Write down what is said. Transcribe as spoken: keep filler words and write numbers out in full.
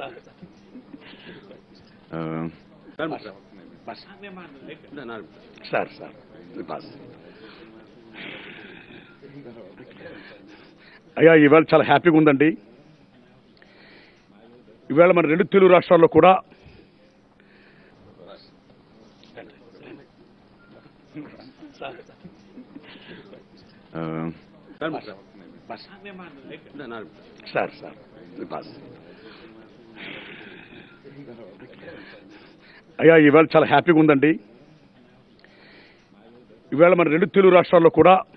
Sir sir boss అయ్యా ఇవాళ చాలా హ్యాపీగా ఉందండి. ఇవాళ మన రెండు తెలుగు రాష్ట్రాల్లో కూడా సార్ సార్ బాస్ అయ్యా ఇవాళ చాలా హ్యాపీగా ఉందండి. ఇవాళ మన రెండు తెలుగు రాష్ట్రాల్లో కూడా